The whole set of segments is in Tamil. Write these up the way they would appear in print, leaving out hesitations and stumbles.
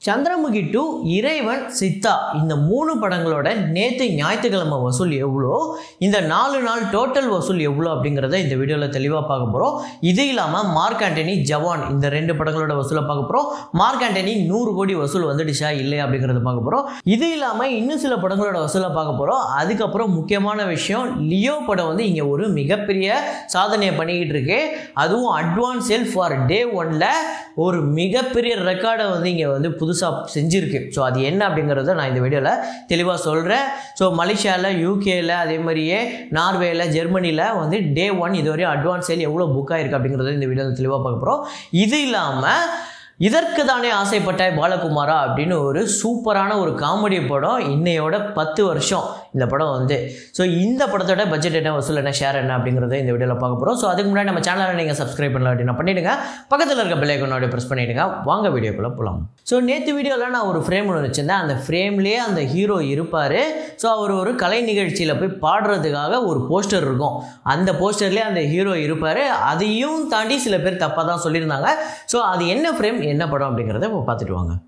சந்திரமுகி 2, இறைவன், சித்தா இந்த 3 படங்களோட நேற்று ஞாயிற்றுக்கிழமை வசூல் எவ்வளோ, இந்த 4 நாள் டோட்டல் வசூல் எவ்வளோ அப்படிங்கிறத இந்த வீடியோவில் தெளிவாக பார்க்க போகிறோம். இது இல்லாமல் மார்க் ஆண்டனி, ஜவான் இந்த 2 படங்களோட வசூலை பார்க்க போகிறோம். மார்க் ஆண்டனி 100 கோடி வசூல் வந்துடுச்சா இல்லை அப்படிங்கிறத பார்க்க போகிறோம். இது இல்லாமல் இன்னும் சில படங்களோட வசூலை பார்க்க போகிறோம். அதுக்கப்புறம் முக்கியமான விஷயம், லியோ படம் வந்து இங்கே ஒரு மிகப்பெரிய சாதனையை பண்ணிக்கிட்டு இருக்கு. அதுவும் அட்வான்ஸ் சேல் ஃபார் டே 1ல் ஒரு மிகப்பெரிய ரெக்கார்டை வந்து இங்கே வந்து புதுசாக செஞ்சுருக்கு. ஸோ அது என்ன அப்படிங்கிறத நான் இந்த வீடியோவில் தெளிவாக சொல்கிறேன். ஸோ மலேசியாவில், யூகேயில், அதே மாதிரியே நார்வேயில், ஜெர்மனியில் வந்து டே 1 இதுவரையும் அட்வான்ஸ் சேல் எவ்வளோ புக் ஆகிருக்கு அப்படிங்கிறத இந்த வீடியோவில் தெளிவாக பார்க்க போகிறோம். இது இல்லாமல் இதற்கு தானே ஆசைப்பட்டாய் பாலகுமாரா அப்படின்னு ஒரு சூப்பரான ஒரு காமெடி படம், இன்னையோட 10 வருஷம் இந்த படம் வந்து. ஸோ இந்த படத்தோட பட்ஜெட் என்ன, வசூல் என்ன, ஷேர் என்ன அப்படிங்கிறத இந்த வீடியோவில் பார்க்க போகிறோம். ஸோ அதுக்கு முன்னாடி நம்ம சேனலை நீங்கள் சப்ஸ்கிரைப் பண்ணலாம் அப்படின்னா பண்ணிவிடுங்க. பக்கத்தில் இருக்க பெல் ஐகானை ப்ரெஸ் பண்ணிவிடுங்க. வாங்க வீடியோக்குள்ளே போகலாம். ஸோ நேற்று வீடியோவில் நான் ஒரு ஃப்ரேம் ஒன்று வச்சுருந்தேன். அந்த ஃப்ரேம்லேயே அந்த ஹீரோ இருப்பார். ஸோ அவர் ஒரு கலை நிகழ்ச்சியில் போய் பாடுறதுக்காக ஒரு போஸ்டர் இருக்கும். அந்த போஸ்டர்லேயே அந்த ஹீரோ இருப்பார். அதையும் தாண்டி சில பேர் தப்பாக தான் சொல்லியிருந்தாங்க. ஸோ அது என்ன ஃப்ரேம், என்ன படம் அப்படிங்கிறத இப்போ பார்த்துட்டு வாங்க.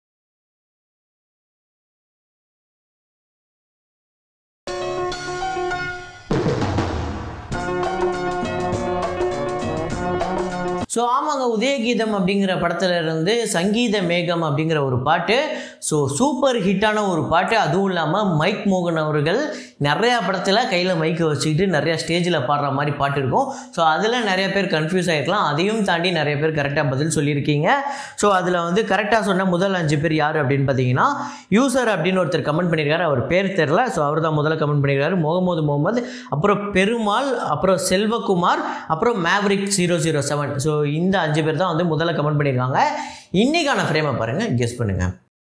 ஸோ ஆமாங்க, உதயகீதம் அப்படிங்கிற படத்தில் இருந்து சங்கீத மேகம் அப்படிங்கிற ஒரு பாட்டு, ஸோ சூப்பர் ஹிட்டான ஒரு பாட்டு. அதுவும் இல்லாமல் மைக் மோகன் அவர்கள் நிறையா படத்தில் கையில் மைக்கை வச்சுக்கிட்டு நிறையா ஸ்டேஜில் பாடுற மாதிரி பாட்டு இருக்கும். ஸோ அதில் நிறைய பேர் கன்ஃபியூஸ் ஆகிருக்கலாம். அதையும் தாண்டி நிறைய பேர் கரெக்டாக பதில் சொல்லியிருக்கீங்க. ஸோ அதில் வந்து கரெக்டாக சொன்ன முதல் 5 பேர் யார் அப்படின்னு பார்த்தீங்கன்னா, யூசர் அப்படின்னு ஒருத்தர் கமெண்ட் பண்ணியிருக்காரு. அவர் பேர் தெரில. ஸோ அவர் தான் முதல்ல கமெண்ட் பண்ணியிருக்காரு. முகமது, அப்புறம் பெருமாள், அப்புறம் செல்வகுமார், அப்புறம் மேவரிக் 007. ஸோ இந்த 5 பேர் தான் வந்து முதல்ல கமெண்ட் பண்ணியிருக்காங்க. இன்னைக்கான ஃப்ரேமை பாருங்கள், கெஸ் பண்ணுங்கள்.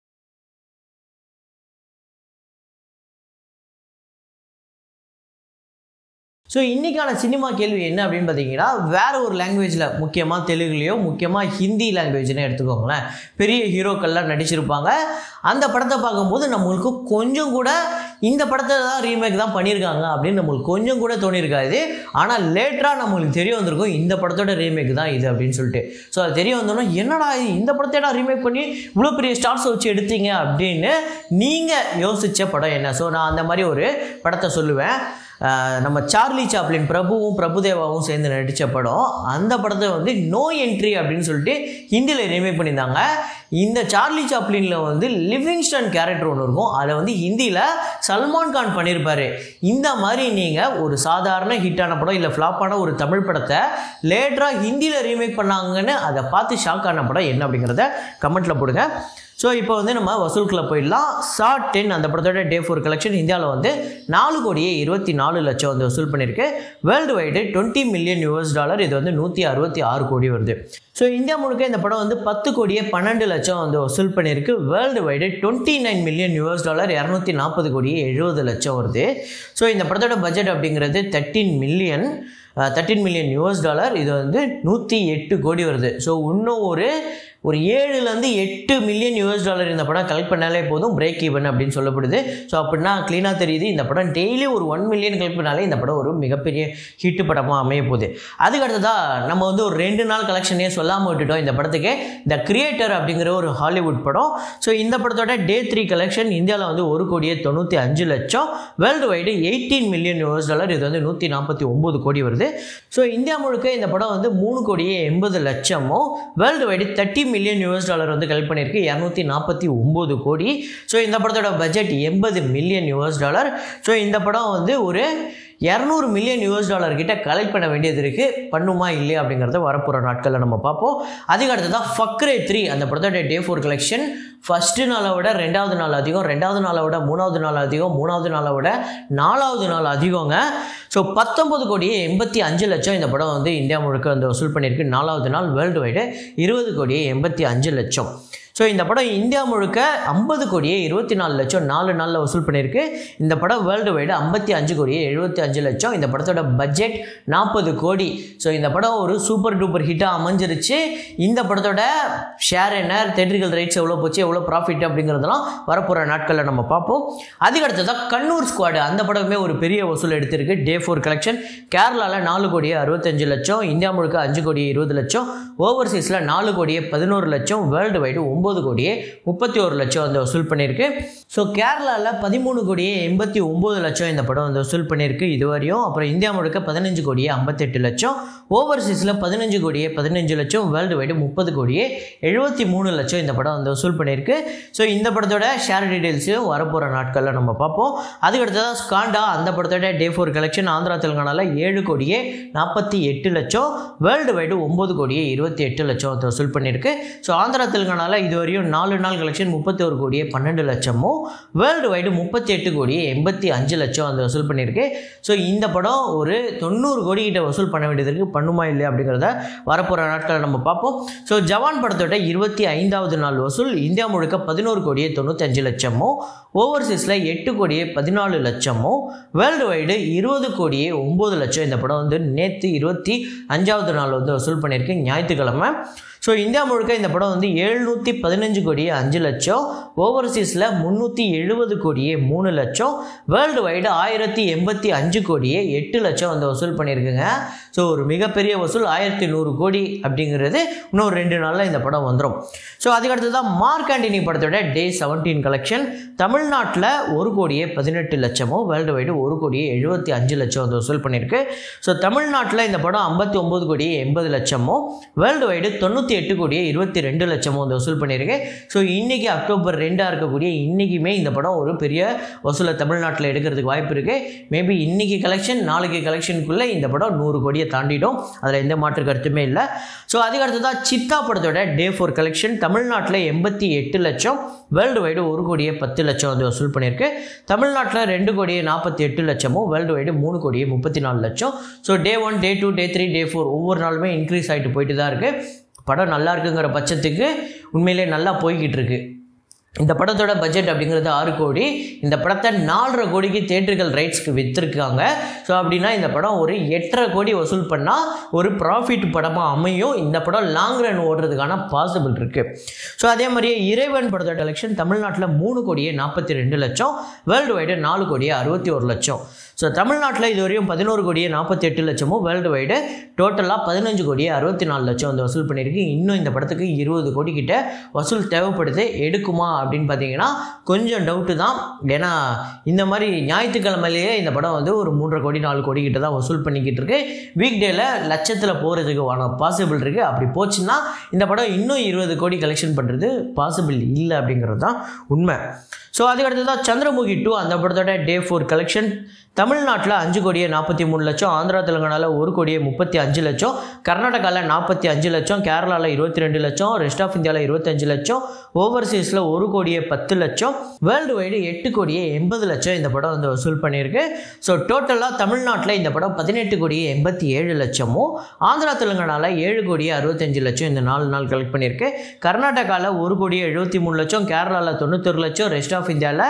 ஸோ இன்றைக்கான சினிமா கேள்வி என்ன அப்படின்னு பார்த்தீங்கன்னா, வேறு ஒரு லாங்குவேஜில், முக்கியமாக தெலுங்குலையோ, முக்கியமாக ஹிந்தி லாங்குவேஜ்னே எடுத்துக்கோங்களேன், பெரிய ஹீரோக்கள்லாம் நடிச்சிருப்பாங்க. அந்த படத்தை பார்க்கும்போது நம்மளுக்கு கொஞ்சம் கூட இந்த படத்தை தான் ரீமேக் தான் பண்ணியிருக்காங்க அப்படின்னு நம்மளுக்கு கொஞ்சம் கூட தோணியிருக்காது. ஆனால் லேட்டராக நம்மளுக்கு தெரிய வந்திருக்கும் இந்த படத்தோட ரீமேக் தான் இது அப்படின்னு சொல்லிட்டு. ஸோ அது தெரிய வந்தோன்னா, என்னடா இந்த படத்தை ரீமேக் பண்ணி இவ்வளோ பெரிய ஸ்டார்ஸ் வச்சு எடுத்தீங்க அப்படின்னு நீங்கள் யோசித்த படம் என்ன? ஸோ நான் அந்த மாதிரி ஒரு படத்தை சொல்லுவேன். நம்ம சார்லி சாப்ளின், பிரபுதேவாவும் சேர்ந்து நடித்த படம். அந்த படத்தை வந்து நோ என்ட்ரி அப்படின்னு சொல்லிட்டு ஹிந்தியில் ரீமேக் பண்ணியிருந்தாங்க. இந்த சார்லி சாப்ளினில் வந்து லிவிங்ஸ்டன் கேரக்டர் ஒன்று இருக்கும். அதை வந்து ஹிந்தியில் சல்மான் கான் பண்ணியிருப்பார். இந்த மாதிரி நீங்கள் ஒரு சாதாரண ஹிட்டான படம் இல்லை ஃப்ளாப்பான ஒரு தமிழ் படத்தை லேட்டராக ஹிந்தியில் ரீமேக் பண்ணாங்கன்னு அதை பார்த்து ஷாக் ஆன படம் என்ன அப்படிங்கிறத கமெண்ட்டில் போடுங்க. ஸோ இப்போ வந்து நம்ம வசூலுக்குள்ளே போயிடலாம். ஷார்ட் 10 அந்த படத்தோட டே 4 கலெக்ஷன் இந்தியாவில் வந்து 4,24,00,000 வந்து வசூல் பண்ணியிருக்கு. World wide $20 million. இது வந்து 166 கோடி வருது. ஸோ இந்தியா முழுக்க இந்த படம் வந்து 10,12,00,000 வந்து வசூல் பண்ணியிருக்கு. World wide $29 million. 240 கோடி 70,00,000 வருது. ஸோ இந்த படத்தோட பட்ஜெட் அப்படிங்கிறது $13 மில்லியன். இது வந்து 108 கோடி வருது. ஸோ இன்னும் ஒரு 7-8 மில்லியன் இந்த படம் கலெக்ட் பண்ணாலே போதும், பிரேக் ஈவன் அப்படின்னு சொல்லப்படுது. ஸோ அப்படின்னா க்ளீனாக தெரியுது இந்த படம் டெய்லி ஒரு 1 மில்லியன் கலெக்ட் பண்ணாலே இந்த படம் ஒரு மிகப்பெரிய ஹிட் படமாக அமைய போகுது. அதுக்கு அடுத்ததாக நம்ம வந்து ஒரு 2 நாள் கலெக்ஷனே சொல்லாமல் விட்டுட்டோம் இந்த படத்துக்கு. த கிரியேட்டர் அப்படிங்கிற ஒரு ஹாலிவுட் படம். ஸோ இந்த படத்தோட டே 3 கலெக்ஷன் இந்தியாவில் வந்து 1,95,00,000. World wide $18 million. இது வந்து 149 கோடி வருது. ஸோ இந்தியா முழுக்க இந்த படம் வந்து 3,80,00,000. வேர்ல்டு வைடு $30 மில்லியன் வந்து கலெக்ட் பண்ணியிருக்கு. 249 கோடி. ஸோ இந்த படத்தோட பட்ஜெட் $80 மில்லியன். ஸோ இந்த படம் வந்து ஒரு $200 மில்லியன் கிட்ட கலெக்ட் பண்ண வேண்டியது இருக்குது. பண்ணுமா இல்லையா அப்படிங்கிறத வரப்போகிற நாட்களில் நம்ம பார்ப்போம். அதுக்கு அடுத்ததான் ஃபக்ரே 3 அந்த படத்தோட டே 4 கலெக்ஷன் ஃபஸ்ட்டு நாளை விட 2வது நாள் அதிகம், 2வது நாளை விட 3வது நாள் அதிகம், 3வது நாளை விட 4வது நாள் அதிகங்க. ஸோ 19,85,00,000 இந்த படம் வந்து இந்தியா முழுக்க வந்து வசூல் பண்ணியிருக்கு. 4வது நாள். World wide 20,85,00,000. ஸோ இந்த படம் இந்தியா முழுக்க 50,24,00,000 4 நாளில் வசூல் பண்ணியிருக்கு. இந்த படம் வேர்ல்டு வைடு 55,75,00,000. இந்த படத்தோட பட்ஜெட் 40 கோடி. ஸோ இந்த படம் ஒரு சூப்பர் டூப்பர் ஹிட்டாக அமைஞ்சிருச்சு. இந்த படத்தோட ஷேர் என்ன, தேட்டரிக்கல் ரைட்ஸ் எவ்வளோ போச்சு, எவ்வளோ ப்ராஃபிட் அப்படிங்கிறதெல்லாம் வரப்போகிற நாட்களில் நம்ம பார்ப்போம். அதுக்கடுத்ததான் கண்ணூர் ஸ்குவாடு அந்த படமே ஒரு பெரிய வசூல் எடுத்திருக்கு. டே 4 கலெக்ஷன் கேரளாவில் 4,65,00,000, இந்தியா முழுக்க 5,20,00,000, ஓவர்சீஸில் 4,11,00,000, வேர்ல்டு வைடு 9 கோடியே 31 லட்சம் வந்து வசூல் பண்ணியிருக்கு. ஸோ கேரளாவில் 13 கோடியே 89 லட்சம் இந்த படம் வந்து வசூல் பண்ணியிருக்கு இதுவரையும். அப்புறம் இந்தியா முழுக்க 15 கோடியே 58 லட்சம், ஓவர்சீஸில் 15 கோடியே 15 லட்சம், வேர்ல்டு வைடு 30 கோடியே 73 லட்சம் இந்த படம் வந்து வசூல் பண்ணியிருக்கு. ஸோ இந்த படத்தோட ஷேர் டீடைல்ஸையும் வரப்போகிற நாட்களில் நம்ம பார்ப்போம். அதுக்கடுத்ததான் ஸ்காண்டா, அந்த படத்தோட டே 4 கலெக்ஷன் ஆந்திரா தெலுங்கானாவில் 7 கோடியே 48 லட்சம், வேர்ல்டு வைடு 9 கோடியே 28 லட்சம் வந்து வசூல் பண்ணியிருக்கு. ஸோ ஆந்திரா தெலுங்கானாவில் இதுவரையும் 4 நாள் கலெக்ஷன் 31 கோடியே 12 லட்சமும், வேர்ல்டு வைடு 38 கோடியே 85 லட்சம் வந்து வசூல் பண்ணியிருக்கு. ஸோ இந்த படம் ஒரு 90 கோடி கிட்ட வசூல் பண்ண வேண்டியது பண்ணுமா இல்லையா அப்படிங்கிறத வரப்போகிற நாட்களில் நம்ம பார்ப்போம். ஸோ ஜவான் படத்தோட 25வது நாள் வசூல் இந்தியா முழுக்க 11 கோடியே 95 லட்சமும், ஓவர்சீஸில் 8 கோடியே 14 லட்சமும், வேர்ல்டு வைடு 20 கோடியே 9 லட்சம் இந்த படம் வந்து நேற்று 25வது நாள் வந்து வசூல் பண்ணியிருக்கு ஞாயிற்றுக்கிழமை. ஸோ இந்தியா முழுக்க இந்த படம் வந்து 715 கோடியே 5 லட்சம், ஓவர்சீஸில் 370 கோடியே 3 லட்சம், வேர்ல்டு வைடு 1085 கோடியே 8 லட்சம் வந்து வசூல் பண்ணியிருக்குங்க. ஸோ ஒரு மிகப்பெரிய வசூல் 1100 கோடி அப்படிங்கிறது இன்னும் 2 நாளில் இந்த படம் வந்துடும். ஸோ அதுக்கடுத்து தான் மார்க் ஆண்டனி படத்தோட டே 17 கலெக்ஷன் தமிழ்நாட்டில் 1 கோடியே 18 லட்சமும், வேர்ல்டு வைடு 1 கோடியே 75 லட்சம் வந்து வசூல் பண்ணியிருக்கு. ஸோ தமிழ்நாட்டில் இந்த படம் 59 கோடியே 80 லட்சமும், வேர்ல்டு வைடு 98 கோடியே 22 லட்சமும் வந்து வசூல் பண்ணியிருக்கு. ஸோ இன்றைக்கி அக்டோபர் 2 இருக்கக்கூடிய இன்றைக்குமே இந்த படம் ஒரு பெரிய வசூலை தமிழ்நாட்டில் எடுக்கிறதுக்கு வாய்ப்பு இருக்குது. மேபி இன்றைக்கி கலெக்ஷன் நாளைக்கு கலெக்ஷனுக்குள்ளே இந்த படம் 100 கோடியை தாண்டிடும், அதில் எந்த மாற்று கருத்துமே இல்லை. ஸோ அதுக்கடுத்து தான் சித்தா படத்தோட டே 4 கலெக்ஷன் தமிழ்நாட்டில் 88 லட்சம், வேர்ல்டு வைடு 1 கோடியே 10 லட்சம் வந்து வசூல் பண்ணியிருக்கு. தமிழ்நாட்டில் 2 கோடியே 48 லட்சமும், வேர்ல்டு வைடு 3 கோடியே 34 லட்சம். ஸோ டே 1, டே 2, டே 3, டே 4 ஒவ்வொரு நாளுமே இன்க்ரீஸ் ஆகிட்டு போயிட்டு தான் இருக்குது. படம் நல்லா இருக்குங்கிற பட்சத்துக்கு உண்மையிலே நல்லா போய்கிட்டு இருக்கு. இந்த படத்தோட பட்ஜெட் அப்படிங்கிறது 6 கோடி. இந்த படத்தை 4.5 கோடிக்கு தியேட்டர்கள் ரைட்ஸ்க்கு விற்றுருக்காங்க. ஸோ அப்படின்னா இந்த படம் ஒரு 8.5 கோடி வசூல் பண்ணால் ஒரு ப்ராஃபிட் படமாக அமையும். இந்த படம் லாங் ரன் ஓடுறதுக்கான பாசிபிள் இருக்குது. ஸோ அதே மாதிரியே இறைவன் படத்தோட கலெக்ஷன் தமிழ்நாட்டில் 3 கோடியே 42 லட்சம், வேர்ல்டு வைடு 4 கோடியே 61 லட்சம். ஸோ தமிழ்நாட்டில் இதுவரையும் 11 கோடியே 48 லட்சமும், வேர்ல்டு வைடு டோட்டலாக 15 கோடியே 64 லட்சம் வந்து வசூல் பண்ணியிருக்கு. இன்னும் இந்த படத்துக்கு 20 கோடி கிட்ட வசூல் தேவைப்படுது. எடுக்குமா அப்படின்னு பார்த்தீங்கன்னா கொஞ்சம் டவுட்டு தான். ஏன்னா இந்த மாதிரி ஞாயிற்றுக்கிழமையிலேயே இந்த படம் வந்து ஒரு 3.5 கோடி 4 கோடி கிட்ட தான் வசூல் பண்ணிக்கிட்டு இருக்கு. வீக் டேல லட்சத்தில் போகிறதுக்கு பாசிபிள் இருக்குது. அப்படி போச்சுன்னா இந்த படம் இன்னும் 20 கோடி கலெக்ஷன் பண்ணுறது பாசிபிள் இல்லை அப்படிங்கிறது தான் உண்மை. ஸோ அதுக்கடுத்து தான் சந்திரமுகி 2, அந்த படத்தோட டே 4 கலெக்ஷன் தமிழ்நாட்டில் 5 கோடியே 43 லட்சம், ஆந்திரா தெலுங்கானாவில் 1 கோடியே 35 லட்சம், கர்நாடகாவில் 45 லட்சம், கேரளாவில் 22 லட்சம், ரெஸ்ட் ஆஃப் இந்தியாவில் 25 லட்சம், ஓவர்சீஸில் 1 கோடியே 10 லட்சம், வேர்ல்டு வைடு 8 கோடியே 80 லட்சம் இந்த படம் வந்து வசூல் பண்ணியிருக்கு. ஸோ டோட்டலாக தமிழ்நாட்டில் இந்த படம் 18 கோடியே 87 லட்சமும், ஆந்திரா தெலுங்கானாவில் 7 கோடியே 65 லட்சம் இந்த 4 நாள் கலெக்ட் பண்ணியிருக்கு. கர்நாடகாவில் 1 கோடியே 73 லட்சம், கேரளாவில் 91 லட்சம், ரெஸ்ட் ஆஃப் இந்தியாவில்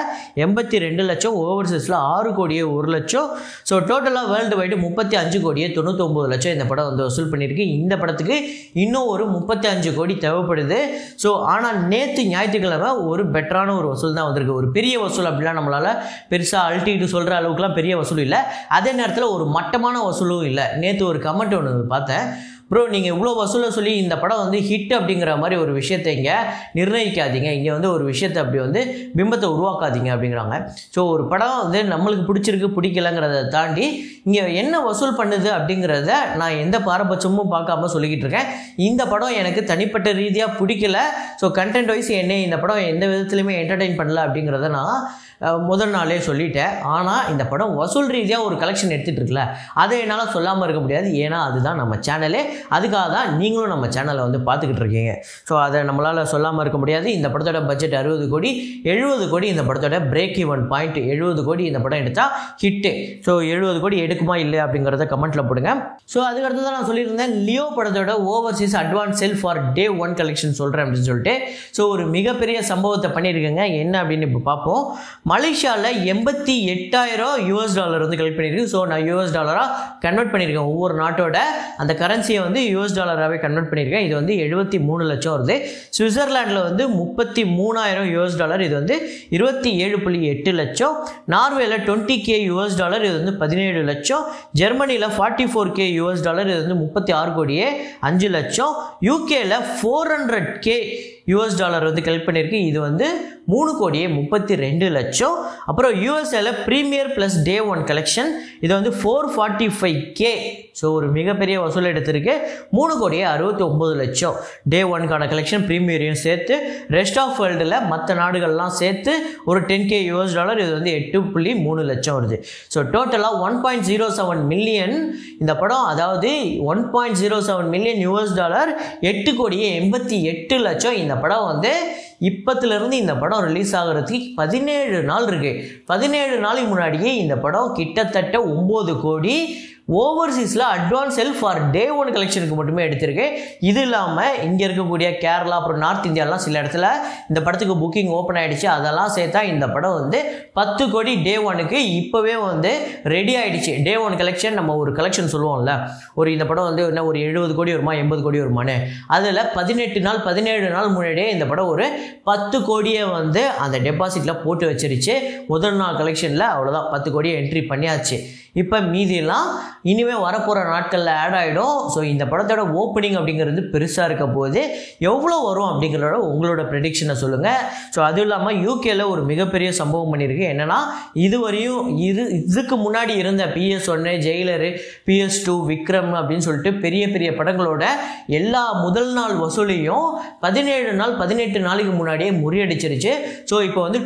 82 லட்சம், ஓவர்சீஸில் 6 கோடியே 1 லட்சம். ஸோ டோட்டலாக வேர்ல்டு வைடு 35 கோடியே 99 லட்சம் இந்த படம் வந்து வசூல் பண்ணியிருக்கு. இந்த படத்துக்கு இன்னும் ஒரு 35 கோடி தேவைப்படுது. ஸோ ஆனால் நேற்று ஞாயிற்றுக்கிழமை ஒரு பெட்டரான ஒரு வசூல் தான் வந்திருக்கு. ஒரு பெரிய வசூல் அப்படிலாம் நம்மளால் பெருசாக அல்ட்டிட்டு சொல்கிற அளவுக்குலாம் பெரிய வசூல் இல்லை, அதே நேரத்தில் ஒரு மட்டமான வசூலும் இல்லை. நேற்று ஒரு கமெண்ட் ஒன்று பார்த்தேன், ப்ரோ நீங்கள் இவ்வளோ வசூலை சொல்லி இந்த படம் வந்து ஹிட் அப்படிங்கிற மாதிரி ஒரு விஷயத்தை இங்கே நிர்ணயிக்காதீங்க, இங்கே வந்து ஒரு விஷயத்தை அப்படி வந்து பிம்பத்தை உருவாக்காதீங்க அப்படிங்கிறாங்க. ஸோ ஒரு படம் வந்து நம்மளுக்கு பிடிச்சிருக்கு பிடிக்கலங்கிறத தாண்டி இங்கே என்ன வசூல் பண்ணுது அப்படிங்கிறத நான் எந்த பாரபட்சமும் பார்க்காம சொல்லிக்கிட்டு இருக்கேன். இந்த படம் எனக்கு தனிப்பட்ட ரீதியாக பிடிக்கல. ஸோ கண்டென்ட் வைஸ் என்னை இந்த படம் எந்த விதத்துலையுமே என்டர்டெயின் பண்ணல அப்படிங்கிறத நான் முதல் நாளே சொல்லிட்டேன். ஆனால் இந்த படம் வசூல் ரீதியாக ஒரு கலெக்ஷன் எடுத்துகிட்டு இருக்குல்ல, அதை என்னால் சொல்லாமல் இருக்க முடியாது. ஏன்னா அதுதான் நம்ம சேனலே, அதுக்காக தான் நீங்களும் நம்ம சேனலை வந்து பார்த்துக்கிட்டு இருக்கீங்க. ஸோ அதை நம்மளால் சொல்லாமல் இருக்க முடியாது. இந்த படத்தோட பட்ஜெட் 60 கோடி, 70 கோடி இந்த படத்தோட பிரேக் ஈவன் பாயிண்ட். 70 கோடி இந்த படம் எடுத்தால் ஹிட்டு. ஸோ 70 கோடி எடுக்குமா இல்லை அப்படிங்கிறத கமெண்ட்டில் போடுங்க. ஸோ அதுக்கடுத்து தான் நான் சொல்லியிருந்தேன், லியோ படத்தோட overseas advance sell for day 1 collection சொல்கிறேன் அப்படின்னு சொல்லிட்டு. ஸோ ஒரு மிகப்பெரிய சம்பவத்தை பண்ணியிருக்கேங்க. என்ன அப்படின்னு இப்போ பார்ப்போம். மலேசியாவில் $88,000 வந்து கலெக்ட் பண்ணியிருக்கு. ஸோ நான் US டாலராக கன்வெர்ட் பண்ணியிருக்கேன். ஒவ்வொரு நாட்டோட அந்த கரன்சியை வந்து US டாலராகவே கன்வெர்ட் பண்ணியிருக்கேன். இது வந்து 73 லட்சம் வருது. சுவிட்சர்லாண்டில் வந்து $33,000, இது வந்து 27.8 லட்சம். நார்வேல $20,000, இது வந்து 17 லட்சம். ஜெர்மனியில் $44,000, இது வந்து 36 கோடியே 5 லட்சம். யூகேல $400,000 டாலர் வந்து கலெக்ட் பண்ணியிருக்கு. இது வந்து 3,32,00,000. அப்புறம் யூஎஸ்ஏல premiere plus day one collection இது வந்து 445K. ஸோ ஒரு மிகப்பெரிய வசூல் எடுத்திருக்கு. 3,69,00,000 டே ஒன்கான கலெக்ஷன் ப்ரீமியரையும் சேர்த்து, ரெஸ்ட் ஆஃப் வேர்ல்டில் மற்ற நாடுகள்லாம் சேர்த்து ஒரு 10K டாலர், இது வந்து 8.3 லட்சம் வருது. ஸோ டோட்டலாக 1.07 மில்லியன் இந்த படம், அதாவது 1.07 மில்லியன் டாலர், 8,88,00,000. இந்த படம் வந்து இப்பத்திலிருந்து இந்த படம் ரிலீஸ் ஆகிறதுக்கு 17 நாள் இருக்கு. 17 நாளைக்கு முன்னாடியே இந்த படம் கிட்டத்தட்ட 9 கோடி ஓவர்சீஸில் advance sell for day one கலெக்ஷனுக்கு மட்டுமே எடுத்திருக்கு. இது இல்லாமல் இங்கே இருக்கக்கூடிய கேரளா அப்புறம் நார்த் இந்தியாலாம் சில இடத்துல இந்த படத்துக்கு புக்கிங் ஓப்பன் ஆகிடுச்சு. அதெல்லாம் சேர்த்தா இந்த படம் வந்து 10 கோடி டே ஒனுக்கு இப்போவே வந்து ரெடி ஆகிடுச்சு. டே ஒன் கலெக்ஷன் நம்ம ஒரு கலெக்ஷன் சொல்லுவோம்ல, ஒரு இந்த படம் வந்து என்ன ஒரு 70 கோடி வருமா 80 கோடி வருமானு, அதில் 18 நாள் 17 நாள் முன்னாடியே இந்த படம் ஒரு 10 கோடியை வந்து அந்த டெபாசிட்டில் போட்டு வச்சிருச்சு. முதல் நாள் கலெக்ஷனில் அவ்வளோதான் 10 கோடியை என்ட்ரி பண்ணியாச்சு. இப்போ மீதியெல்லாம் இனிமேல் வரப்போகிற நாட்களில் ஆட் ஆகிடும். ஸோ இந்த படத்தோட ஓப்பனிங் அப்படிங்கிறது பெருசாக இருக்க போது எவ்வளோ வரும் அப்படிங்கிறத உங்களோட ப்ரெடிக்ஷனை சொல்லுங்கள். ஸோ அதுவும் இல்லாமல் யூகேல ஒரு மிகப்பெரிய சம்பவம் பண்ணியிருக்கு. என்னென்னா இதுவரையும் இதுக்கு முன்னாடி இருந்த PS1, ஜெயிலரு, PS2, விக்ரம் அப்படின்னு சொல்லிட்டு பெரிய பெரிய படங்களோட எல்லா முதல் நாள் வசூலையும் 17 நாள் 18 நாளைக்கு முன்னாடியே முறியடிச்சிருச்சு. ஸோ இப்போ வந்து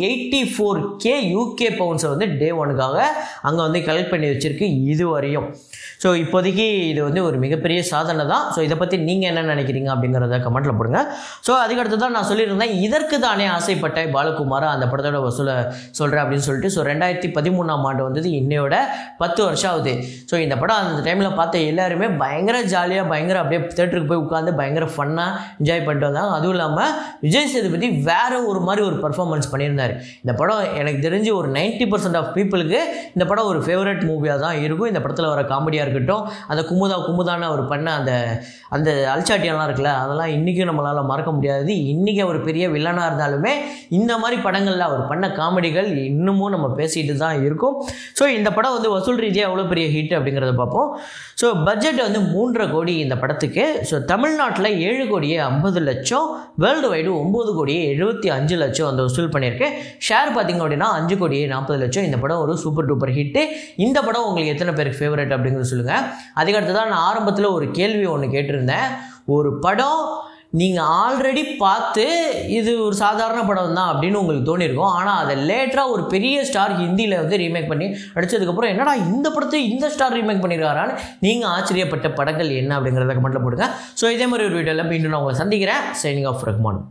284K UK பவுண்ட்ஸை வந்து டே ஒனுக்காக அங்கே வந்து கலெக்ட் பண்ணி வச்சிருக்கு இது வரையும். ஸோ இப்போதைக்கு இது வந்து ஒரு மிகப்பெரிய சாதனை தான். ஸோ இதை பற்றி நீங்கள் என்ன நினைக்கிறீங்க அப்படிங்கிறத கமெண்ட்டில் போடுங்க. ஸோ அதுக்கடுத்து தான் நான் சொல்லியிருந்தேன், இதற்கு தானே ஆசைப்பட்ட பாலகுமார் அந்த படத்தோட வசூலை சொல்கிறேன் அப்படின்னு சொல்லிட்டு. ஸோ 2013ஆம் ஆண்டு வந்தது, இன்னையோட 10 வருஷம் ஆகுது. ஸோ இந்த படம் அந்த டைமில் பார்த்த எல்லாருமே பயங்கர ஜாலியாக பயங்கர அப்படியே தேட்டருக்கு போய் உட்காந்து பயங்கர ஃபன்னாக என்ஜாய் பண்ணிட்டு வந்தாங்க. அதுவும் இல்லாமல் விஜய் சேதுபதி வேறு ஒரு மாதிரி ஒரு பர்ஃபார்மன்ஸ் பண்ணியிருந்தார். இந்த படம் எனக்கு தெரிஞ்சு ஒரு 90% ஆஃப் பீப்புளுக்கு இந்த படம் ஒரு ஃபேவரட் மூவியாக தான் இருக்கும். இந்த படத்தில் வர காமெடியாக இருக்கட்டும், அந்த குமுதான அவர் பண்ண அந்த அல்சாட்டியெல்லாம் இருக்குல்ல, அதெல்லாம் இன்றைக்கும் நம்மளால் மறக்க முடியாது. இன்றைக்கி அவர் பெரிய வில்லனாக இருந்தாலுமே இந்த மாதிரி படங்களில் அவர் பண்ண காமெடிகள் இன்னமும் நம்ம பேசிகிட்டு தான் இருக்கும். ஸோ இந்த படம் வந்து வசூல் ரீதியாக எவ்வளோ பெரிய ஹிட் அப்படிங்கிறத பார்ப்போம். ஸோ பட்ஜெட் வந்து 3.5 கோடி இந்த படத்துக்கு. ஸோ தமிழ்நாட்டில் 7,50,00,000, வேர்ல்டு வைடு 9,75,00,000 அந்த வசூல் பண்ணியிருக்கு. ஷேர் பார்த்திங்க அப்படின்னா 5,40,00,000. இந்த படம் ஒரு சூப்பர் டூப்பர் ஹிட்டு. இந்த படம் உங்களுக்கு எத்தனை பேருக்கு ஃபேவரட் அப்படிங்கிறது சொல்லுங்கள். அதுக்கடுத்து தான் நான் ஆரம்பத்தில் ஒரு கேள்வி ஒன்று கேட்டிருந்தேன். ஒரு படம் நீங்கள் ஆல்ரெடி பார்த்து இது ஒரு சாதாரண படம் தான் அப்படின்னு உங்களுக்கு தோணியிருக்கும். ஆனால் அதை லேட்டராக ஒரு பெரிய ஸ்டார் ஹிந்தியில் வந்து ரீமேக் பண்ணி அடித்ததுக்கப்புறம் என்னடா இந்த படத்தை இந்த ஸ்டார் ரீமேக் பண்ணியிருக்காரான்னு நீங்கள் ஆச்சரியப்பட்ட படங்கள் என்ன அப்படிங்கிறத கமெண்ட்டில் போடுங்க. ஸோ இதே மாதிரி ஒரு வீடியோவில் மீண்டும் நான் உங்களை சந்திக்கிறேன். Signing off Rahman.